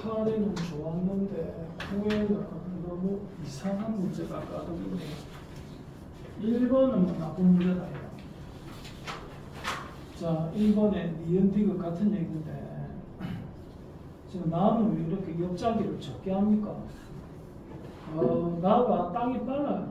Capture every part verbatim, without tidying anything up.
팔에는 좋았는데 후에는 너무 이상한 문제가 까득이네요. 일 번은 뭐 나쁜 문제다. 자, 일 번에 니은디귿 같은 얘기인데 지금 나는 왜 이렇게 옆자기를 적게 합니까? 어, 나가 땅이 빨라요.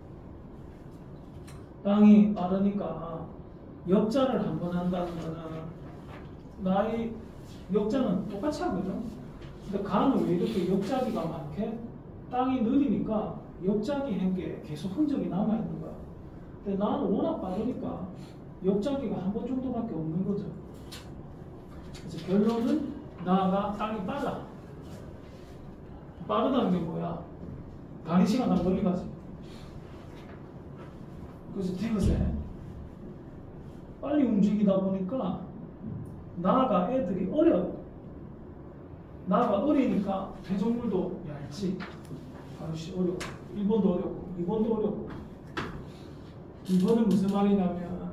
땅이 빠르니까 역자를 한 번 한다는 거는 나의 역자는 똑같이 하거든. 근데 가는 왜 이렇게 역자기가 많게? 땅이 느리니까 역자기 한 게 계속 흔적이 남아있는 거야. 근데 나는 워낙 빠르니까 역자기가 한 번 정도밖에 없는 거죠. 그래서 결론은 나가 땅이 빨라. 빠르다는 게 뭐야? 가는 시간 더 멀리 가지. 그래서 디귿에 빨리 움직이다 보니까 나가 애들이 어려워. 나가 어리니까 퇴적물도 얇지. 아저씨 어려워. 일 번도 어렵고 이 번도 어렵고. 이 번은 무슨 말이냐면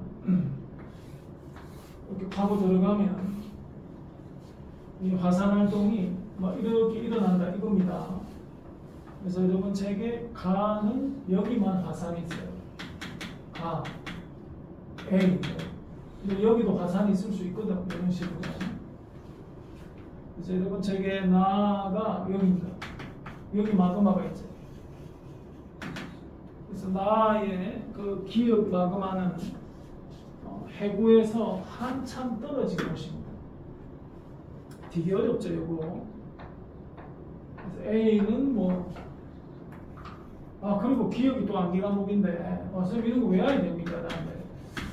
이렇게 파고 들어가면 이 화산활동이 막 이렇게 일어난다 이겁니다. 그래서 여러분 책에 가는 여기만 화산이 있어요. 가, A. 근데 여기도 화산이 있을 수 있거든. 이런 식으로. 그래서 여러분 책에 나가 여기입니다. 여기 마그마가 있죠. 그래서 나의 그 기억 마그마는 어, 해구에서 한참 떨어진 곳입니다. 되게 어렵죠, 이거. 그래서 A는 뭐, 아, 그리고 기억이 또 암기과목인데, 어, 선생님 이런 거 외워야 됩니까? 나한테.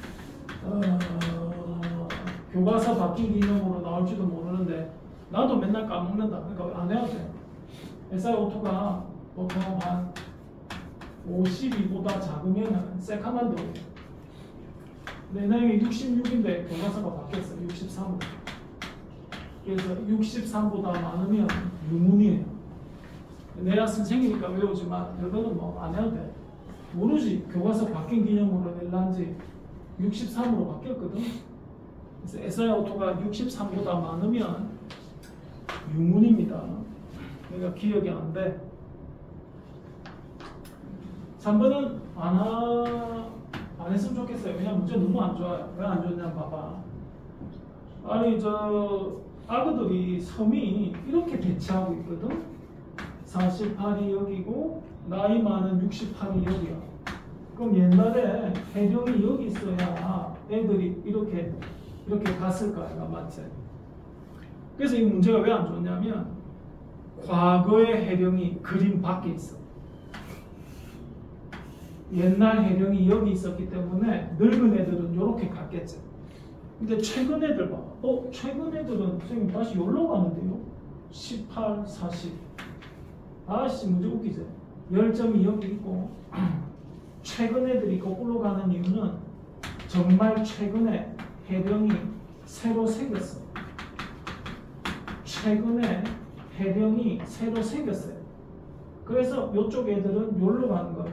어, 교과서 바뀐 기념으로 나올지도 모르는데, 나도 맨날 까먹는다. 그러니까 안 해도 돼. 에스아이오투가 보통 한 오십이보다 작으면 새카만도. 내 나이가 육십육인데 교과서가 바뀌었어. 육십삼으로. 그래서 육십삼보다 많으면 유문이에요. 내가 선생이니까 외우지만 너희는 뭐 안 해도 돼. 모르지. 교과서 바뀐 기념으로 낼란지 육십삼으로 바뀌었거든. 그래서 에스아이오투가 육십삼보다 많으면 유문입니다. 그러니까 기억이 안 돼. 삼 번은 안, 하, 안 했으면 좋겠어요. 왜냐면 문제 너무 안 좋아요. 왜 안 좋냐 봐봐. 아니 저 아그들이 섬이 이렇게 배치하고 있거든. 사십팔이 여기고 나이 많은 육십팔이 여기야. 그럼 옛날에 해령이 여기 있어야 애들이 이렇게 이렇게 갔을 거야. 맞지? 그래서 이 문제가 왜 안 좋냐면 과거의 해령이 그림 밖에 있어. 옛날 해령이 여기 있었기 때문에 늙은 애들은 이렇게 갔겠지. 근데 최근 애들 봐. 어? 최근 애들은 선생님 다시 여기로 가는데요? 십팔, 사십. 아씨 문제 웃기지? 십 점이 여기 있고 최근 애들이 거꾸로 가는 이유는 정말 최근에 해령이 새로 생겼어. 최근에 해령이 새로 생겼어요. 그래서 이쪽 애들은 여기로 가는 거예요.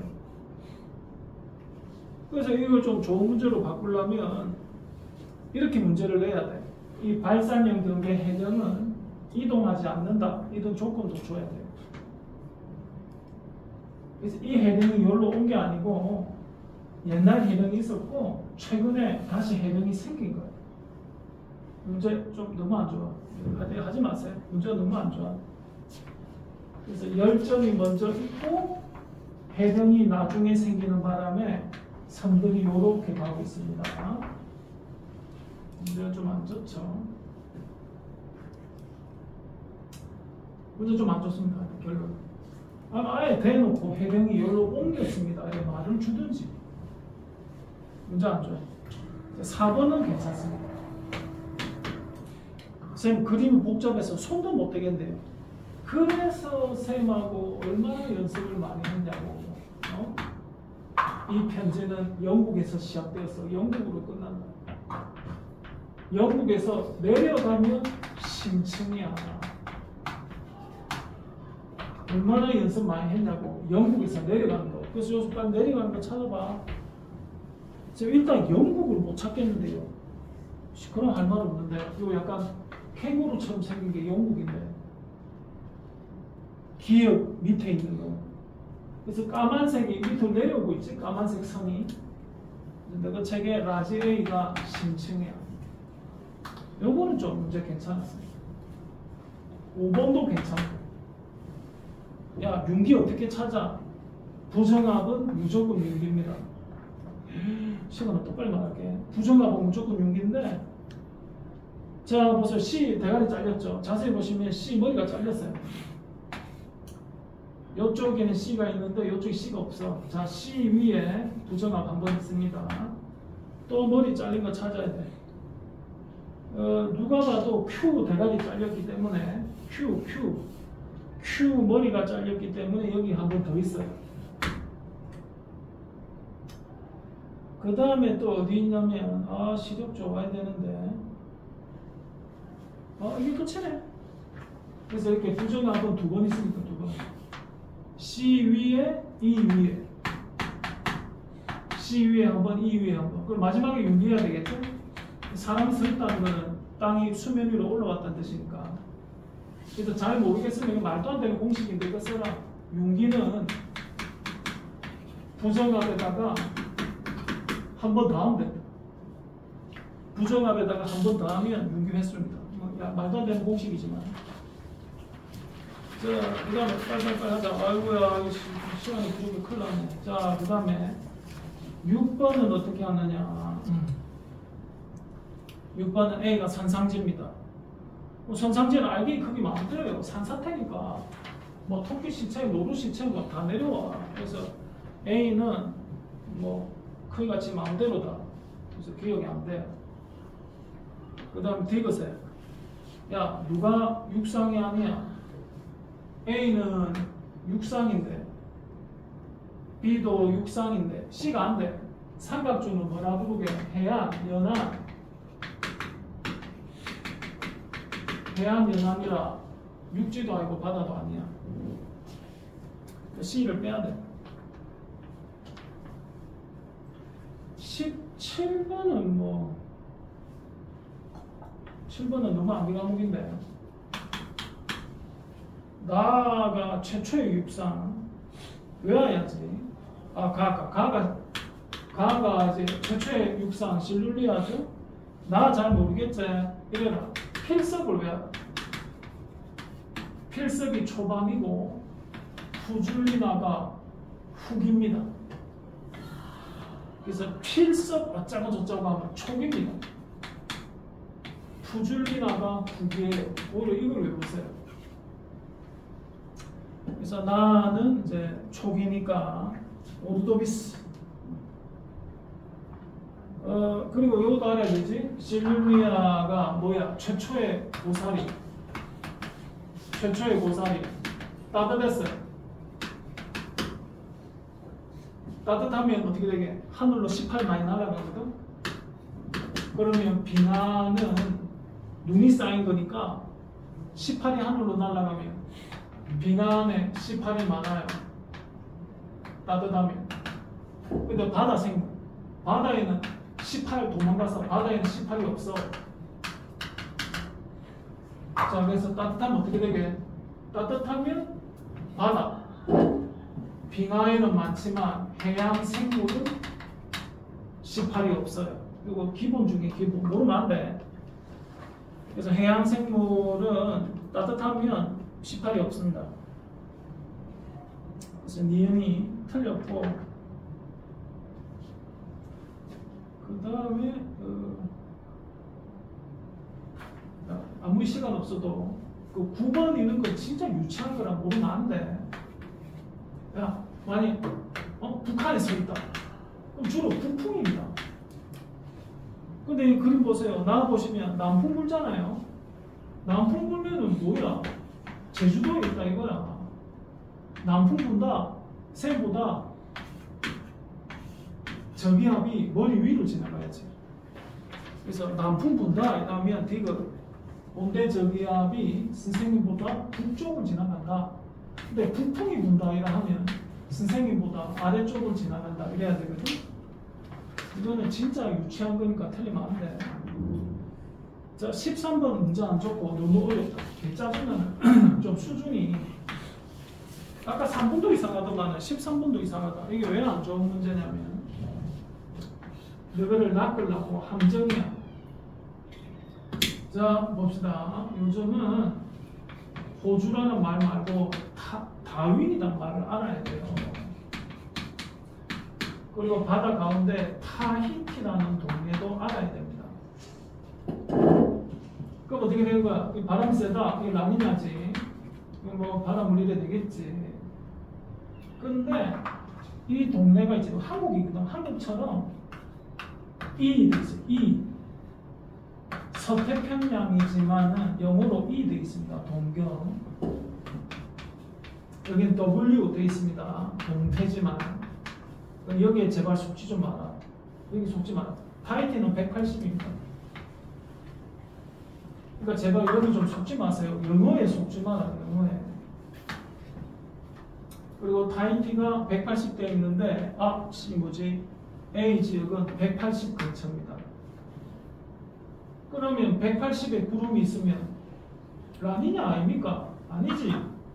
그래서 이걸 좀 좋은 문제로 바꾸려면 이렇게 문제를 내야 돼. 이 발산형 등계 해령은 이동하지 않는다. 이런 조건도 줘야 돼요. 그래서 이 해령이 여기로 온 게 아니고 옛날 해령이 있었고 최근에 다시 해령이 생긴 거예요. 문제 좀 너무 안 좋아. 하지 마세요. 문제가 너무 안 좋아. 그래서 십 점이 먼저 있고 해령이 나중에 생기는 바람에 섬들이 이렇게 가고 있습니다. 문제가 좀 안 좋죠. 문제 좀 안 좋습니다. 결론. 아예 대놓고 해령이 여기로 옮겼습니다. 이렇게 말을 주든지. 문제 안 좋아요. 사 번은 괜찮습니다. 쌤 그림이 복잡해서 손도 못 대겠네요. 그래서 쌤하고 얼마나 연습을 많이 했냐고. 어? 이 편제는 영국에서 시작되어서 영국으로 끝난다. 영국에서 내려가면 심층이야. 얼마나 연습 많이 했냐고. 영국에서 내려가는 거. 그래서 요즘 빨리 내려가는 거 찾아봐. 지금 일단 영국을 못 찾겠는데요. 그럼 할 말 없는데. 이거 약간 캥거루처럼 생긴 게 영국인데. 기역 밑에 있는 거. 그래서 까만색이 밑으로 내려오고 있지. 까만색 선이. 내가 책에 라지 A가 심층이야. 요거는 좀 문제 괜찮았어요. 오 번도 괜찮고. 야, 윤기 어떻게 찾아? 부정합은 무조건 윤기입니다. 시간은 또 빨리 말할게. 부정합은 무조건 윤기인데, 자, 보세요. C 대가리 잘렸죠? 자세히 보시면 C 머리가 잘렸어요. 이쪽에는 C가 있는데 이쪽에 C가 없어. 자, C 위에 부정합 한 번 있습니다. 또 머리 잘린 거 찾아야 돼. 어, 누가 봐도 Q 대가리 잘렸기 때문에 Q, Q, Q 머리가 잘렸기 때문에 여기 한 번 더 있어요. 그 다음에 또 어디 있냐면, 아, 시력 좋아야 되는데, 아, 이게 끝이네. 그래서 이렇게 부정합은 두 번 있으니까 두 번. C 위에, E 위에. C 위에 한 번, E 위에 한 번. 그럼 마지막에 윤기해야 되겠죠? 사람이 서 있다는 거는 땅이 수면 위로 올라왔다는 뜻이니까. 그래서 잘 모르겠으면 이거 말도 안 되는 공식인데 이거 써라. 윤기는 부정합에다가 한 번 더 하면 됩니다. 부정합에다가 한 번 더 하면 윤기 횟수입니다. 야, 말도 안 되는 공식이지만. 자, 그 다음에 빨리빨리 하자. 아이고야, 이거 시간이 부족해 큰일 났네. 자, 그 다음에 육 번은 어떻게 하느냐. 육 번은 A가 산상지입니다. 뭐 선상지는 알기 크기 마음대로요. 산사태니까. 뭐 토끼 시체, 노루 시체 뭐 다 내려와. 그래서 A는 뭐 크기가 지 마음대로다. 그래서 기억이 안 돼. 그 다음에 디귿에. 야, 누가 육상이 아니야? A는 육상인데 B도 육상인데 C가 안 돼. 삼각주는 뭐라 부르게? 해안, 연안. 해안, 연안이라 육지도 아니고 바다도 아니야. C를 빼야 돼. 십칠 번은 뭐 칠 번은 너무 암기 과목인데, 나가 최초의 육상 외워야지. 아, 가가 가가 가가 이제 최초의 육상 실룰리아죠. 나 잘 모르겠지. 이래라. 필석을 외워라. 필석이 초반이고 푸줄리나가 후기입니다. 그래서 필석 어쩌고 저쩌고 하면 초기입니다. 푸줄리나가 후기예요. 오히려 이걸 외우세요. 그래서 나는 이제 초기니까 오르도비스. 어, 그리고 이것도 알아야 되지. 실룰리아가 뭐야? 최초의 고사리. 최초의 고사리. 따뜻했어요. 따뜻하면 어떻게 되게? 하늘로 십팔 많이 날아가거든. 그러면 빙하는 눈이 쌓인 거니까 십팔이 하늘로 날아가면 빙하안에 십팔이 많아요. 따뜻하면. 근데 바다 생물. 바다에는 십팔 도망가서 바다에는 십팔이 없어. 자, 그래서 따뜻하면 어떻게 되게? 따뜻하면 바다. 빙하에는 많지만 해양 생물은 십팔이 없어요. 이거 기본 중에 기본. 모르면 안 돼. 그래서 해양 생물은 따뜻하면 십팔이 없습니다. 그래서 니은이 틀렸고, 그 다음에 어, 아무리 시간 없어도 그 구 번 있는 거 진짜 유치한 거라 모르면 안 돼. 야, 만약 어? 북한에 서 있다. 그럼 주로 북풍입니다. 근데 이 그림 보세요. 나와 보시면 남풍 불잖아요. 남풍 불면은 뭐야? 제주도에 있다 이거야. 남풍 분다. 새보다 저기압이 머리 위로 지나가야지. 그래서 남풍 분다 이러면 디귿 온대 저기압이 선생님보다 북쪽을 지나간다. 근데 북풍이 분다 이라 하면 선생님보다 아래쪽을 지나간다 이래야 되거든. 이거는 진짜 유치한 거니까 틀리면 안 돼. 자, 십삼 번 문제 안 줬고 너무 어렵다. 개 짜증나는 좀 수준이 아까 삼 분도 이상하더만 십삼 분도 이상하다. 이게 왜 안 좋은 문제냐면 레벨을 낚으려고 함정이야. 자 봅시다. 요즘은 호주라는 말 말고 다, 다윈이란 말을 알아야 돼요. 그리고 바다 가운데 타히티라는 동네도 알아야 됩니다. 그럼 어떻게 되는 거야? 이 바람이 세다. 이게 라니냐지. 뭐 바람 물리래 되겠지. 근데 이 동네가 이제 한국이거든. 한국처럼 이 돼 있어요. 이 서태평양이지만은 영어로 이 돼 있습니다. 동경. 여기는 W 돼 있습니다. 동태지만 여기에 제발 속지 좀 마라. 여기 속지 마라. 타이티는 백팔십입니다. 그러니까 제발 여기 좀 속지 마세요. 영어에 속지 마라. 영어에. 그리고 타이티가 백팔십 되어 있는데 아, 이 뭐지? A 지역은 백팔십 근처입니다. 그러면 백팔십에 구름이 있으면 라니냐 아닙니까? 아니지.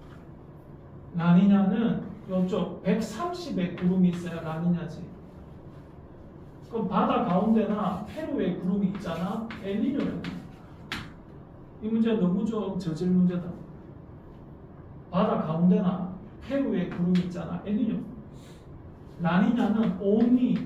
라니냐는 이쪽 백삼십에 구름이 있어야 라니냐지. 그럼 바다 가운데나 페루에 구름이 있잖아. 엘니뇨야. 이 문제 너무 좀 저질 문제다. 바다 가운데나 페루에 구름이 있잖아. 엘니뇨. 라니냐는 only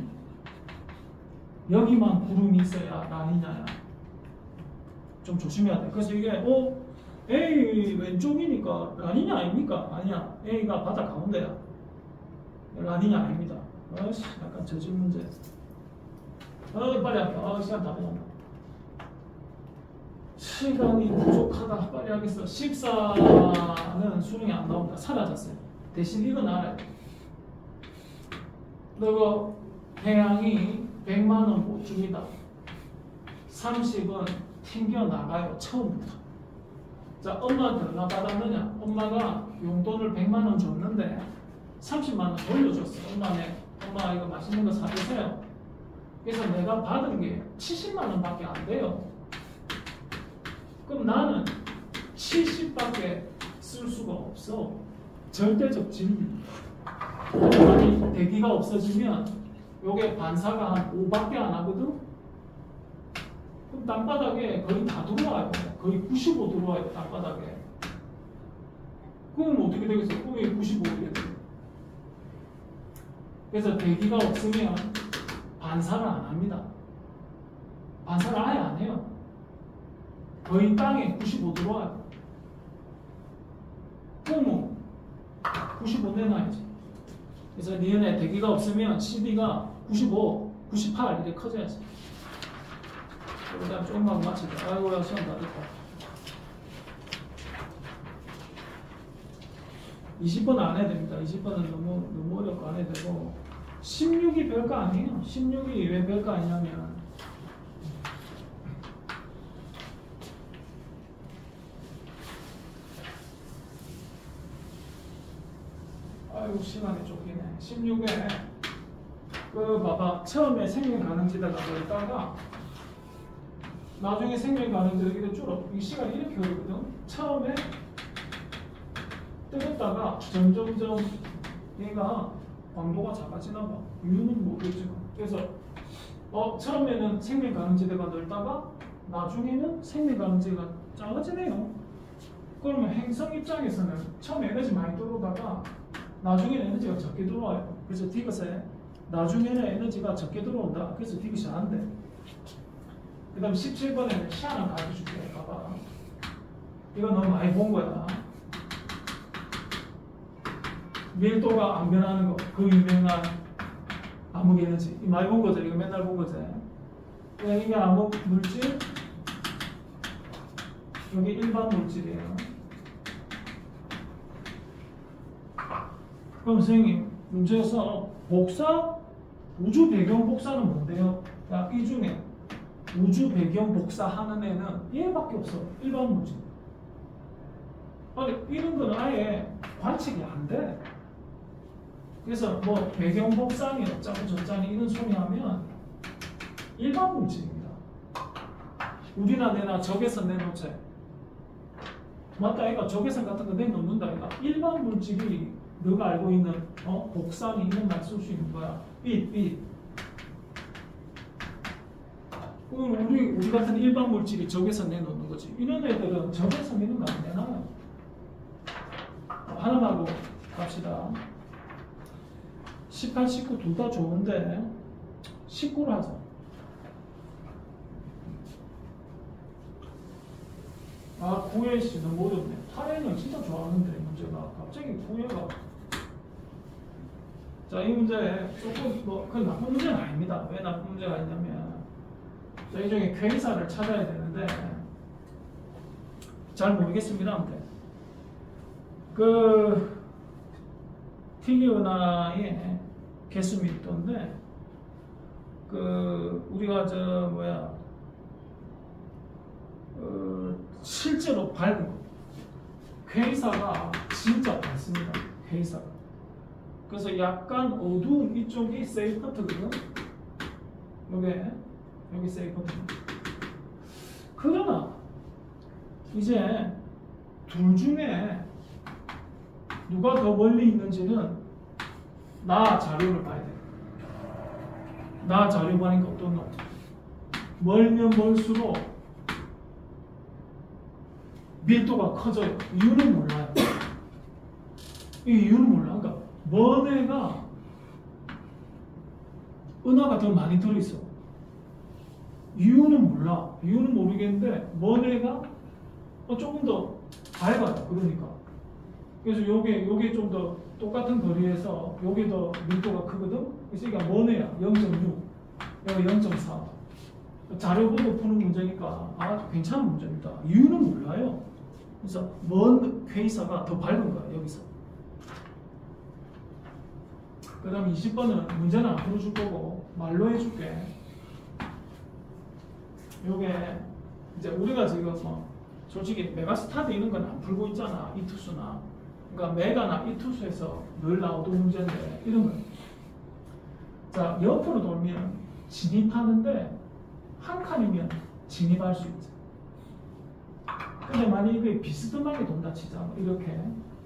여기만 구름이 있어야 라니냐야. 좀 조심해야 돼. 그래서 이게 어? A 왼쪽이니까 라니냐 아닙니까? 아니야. A가 바다 가운데야. 라니냐 아닙니다. 아씨 약간 저질 문제. 어 빨리 할게. 아 시간 다 돼간다. 시간이 부족하다. 빨리 하겠어. 십사는 수능이 안 나온다. 사라졌어요. 대신 이건 알아요. 그리고 태양이 백만 원 못 줍니다. 삼십은 튕겨나가요. 처음부터. 자, 엄마한테 얼마 받았느냐? 엄마가 용돈을 백만 원 줬는데 삼십만 원 돌려줬어. 엄마네, 엄마 이거 맛있는 거 사주세요. 그래서 내가 받은 게 칠십만 원밖에 안 돼요. 그럼 나는 칠십밖에 쓸 수가 없어. 절대적 진리입니다. 아니, 대기가 없어지면 요게 반사가 한 오밖에 안 하거든? 그럼 땅바닥에 거의 다 들어와요. 거의 구십오 들어와요, 땅바닥에. 그럼 어떻게 되겠어? 그럼 구십오게 돼. 그래서 대기가 없으면 반사를 안 합니다. 반사를 아예 안 해요. 거의 땅에 구십오 들어와요. 그럼 구십오 내놔야지. 그래서 니은에 대기가 없으면 씨비가 구십오, 구십팔 이렇게 커져야지. 그 다음 조금만 맞추자. 아이고야 시간 다 됐다. 이십 번 안 해야 됩니다. 이십 번은 너무 너무 어렵고 안 해도 되고 십육이 별거 아니에요. 십육이 왜 별거 아니냐면 아이고 시간이 쫓기네. 십육에 그 봐봐 처음에 생명가능지대가 넓다가 나중에 생명가능지대가 이렇게 줄어. 이 시간이 이렇게 흐르거든. 처음에 뜨겁다가 점점점 얘가 광도가 작아지나 봐. 이유는 모르겠지만. 그래서 어 처음에는 생명가능지대가 넓다가 나중에는 생명가능지대가 작아지네요. 그러면 행성 입장에서는 처음에 에너지 많이 들어오다가 나중에는 에너지가 적게 들어와요. 그래서 디귿에 나중에는 에너지가 적게 들어온다. 그래서 디귿이 안 돼. 그 다음 십칠 번에는 시 하나 가르쳐줄게. 봐봐. 이거 너무 많이 본 거야. 밀도가 안 변하는 거. 그 유명한 암흑 에너지. 많이 본 거죠. 이거 맨날 본 거죠. 이게 암흑 물질. 여기 일반 물질이에요. 그럼 선생님 문제에서 복사, 우주 배경 복사는 뭔데요? 야, 이 중에 우주 배경 복사하는 애는 얘밖에 없어. 일반 물질. 아니 이런 거는 아예 관측이 안 돼. 그래서 뭐 배경 복사니 어쩌고 저쩌니 이런 소리 하면 일반 물질입니다. 우리나 내나 적외선 내놓지. 맞다, 이거 적외선 같은 거 내놓는다. 이거 일반 물질이 너가 알고 있는 어? 복산이 이런 말 쓸 수 있는 거야. 빛, 빛. 우리 우리 같은 일반 물질이 적에서 내놓는 거지. 이런 애들은 적에서 내는 거 안 내놔요. 하나만 하고 갑시다. 십팔, 십구 둘 다 좋은데 십구를 하자. 아, 구회 씨는 모르네. 팔 회는 진짜 좋아하는데 문제가 갑자기 구회가. 자, 이 문제 조금 뭐 그 나쁜 문제는 아닙니다. 왜 나쁜 문제가 있냐면 자, 이 중에 쾌의사를 찾아야 되는데 잘 모르겠습니다. 근데 그 T리은하의 개수 밀도인데 그 우리가 저 뭐야 어, 실제로 밝은 거. 쾌의사가 진짜 밝습니다. 쾌의사가. 그래서 약간 어두운 이쪽이 세이프 파트거든. 요게 여기 세이프 파트. 그러나 이제 둘 중에 누가 더 멀리 있는지는 나 자료를 봐야 돼. 나 자료 보니까 어떤 놈? 멀면 멀수록 밀도가 커져요. 이유는 몰라요. 이 이유는 몰라. 그러니까 먼 애가 은하가 더 많이 들어있어. 이유는 몰라. 이유는 모르겠는데 먼 애가 어, 조금 더 밝아요. 그러니까. 그래서 요게 요게 좀 더 똑같은 거리에서 요게 더 밀도가 크거든. 그래서 이게 먼 애야. 영 점 육. 여기 영 점 사. 자료 보고 푸는 문제니까 아 괜찮은 문제입니다. 이유는 몰라요. 그래서 먼 쾌의사가 더 밝은 거야. 여기서. 그 다음 이십 번은 문제는 안 풀어줄 거고 말로 해줄게. 요게 이제 우리가 지금 뭐 솔직히 메가스타드 이런 건 안 풀고 있잖아. 이 투수나. 그러니까 메가나 이 투수에서 늘 나오던 문제인데 이런 거. 자, 옆으로 돌면 진입하는데 한 칸이면 진입할 수 있지. 근데 만약 이게 비스듬하게 돈다 치자. 이렇게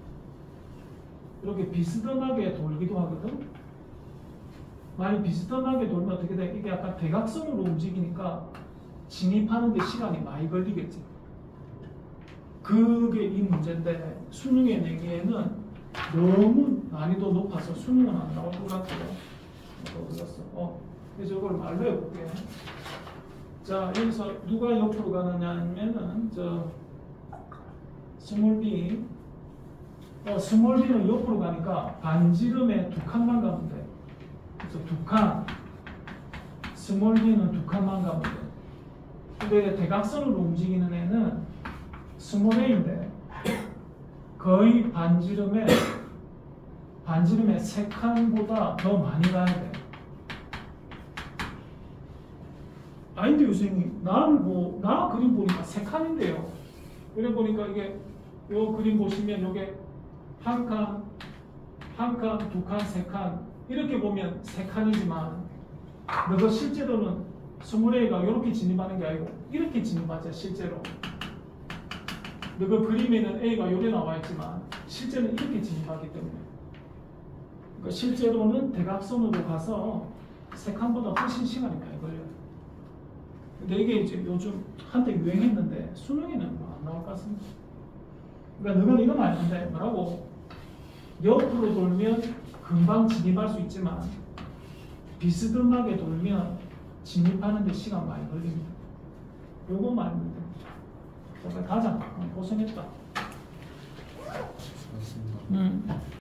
이렇게 비스듬하게 돌기도 하거든. 만약 비스듬하게 돌면 어떻게 돼? 이게 약간 대각선으로 움직이니까 진입하는 데 시간이 많이 걸리겠지. 그게 이 문제인데 수능에 내기에는 너무 난이도 높아서 수능은 안 나올 것 같아요. 어디 갔어? 어, 그래서 이걸 말로 해볼게. 자, 여기서 누가 옆으로 가느냐 하면은 저 스몰 b 어, 스몰 b는 옆으로 가니까 반지름에 두 칸만 가면 돼. 그래서 두 칸. 스몰 b는 두 칸만 가면 돼. 근데 대각선으로 움직이는 애는 스몰 a인데 거의 반지름에 반지름에 세 칸보다 더 많이 가야 돼. 아닌데 교수님, 나를 뭐, 나 그림 보니까 세 칸인데요. 그래 보니까 이게 요 그림 보시면 요게 한 칸, 한 칸, 두 칸, 세 칸 이렇게 보면 세 칸이지만 너가 실제로는 스몰 A가 이렇게 진입하는 게 아니고 이렇게 진입하죠. 실제로 너가 그림에는 A가 요래 나와 있지만 실제는 이렇게 진입하기 때문에 그러니까 실제로는 대각선으로 가서 세 칸보다 훨씬 시간이 많이 걸려요. 근데 이게 이제 요즘 한때 유행했는데 수능에는 뭐 안 나올 것 같습니다. 그러니까 너는 이건 아는데 뭐라고 옆으로 돌면 금방 진입할 수 있지만 비스듬하게 돌면 진입하는 데 시간 많이 걸립니다. 요것만 알면 됩니다. 자, 가자. 고생했다. 고맙습니다. 음.